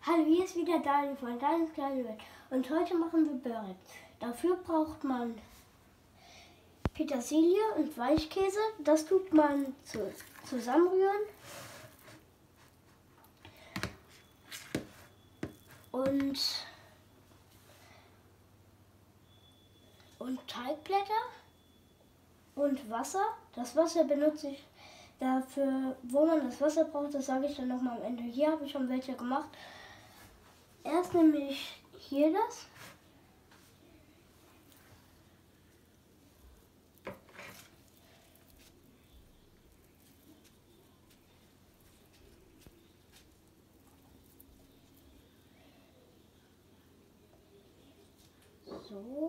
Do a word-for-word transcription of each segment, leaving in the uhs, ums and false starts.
Hallo, hier ist wieder Daniel von Daniels kleine Welt und heute machen wir Börek. Dafür braucht man Petersilie und Weichkäse. Das tut man zu, zusammenrühren und, und Teigblätter und Wasser. Das Wasser benutze ich dafür, wo man das Wasser braucht, das sage ich dann nochmal am Ende. Hier habe ich schon welche gemacht. Erst nehme ich hier das. So.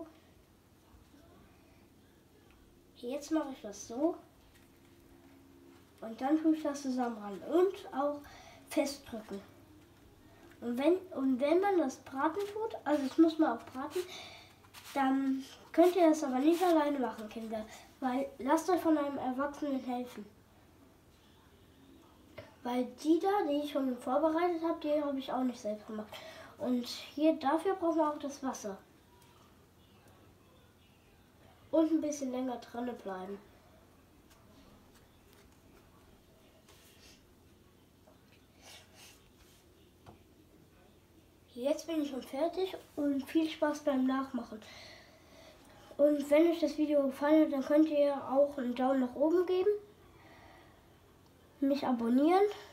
Jetzt mache ich das so. Und dann tue ich das zusammen ran und auch festdrücken. Und wenn, und wenn man das braten tut, also das muss man auch braten, dann könnt ihr das aber nicht alleine machen, Kinder. Weil lasst euch von einem Erwachsenen helfen. Weil die da, die ich schon vorbereitet habe, die habe ich auch nicht selbst gemacht. Und hier dafür braucht man auch das Wasser. Und ein bisschen länger drinne bleiben. Jetzt bin ich schon fertig und viel Spaß beim Nachmachen. Und wenn euch das Video gefallen hat, dann könnt ihr auch einen Daumen nach oben geben, mich abonnieren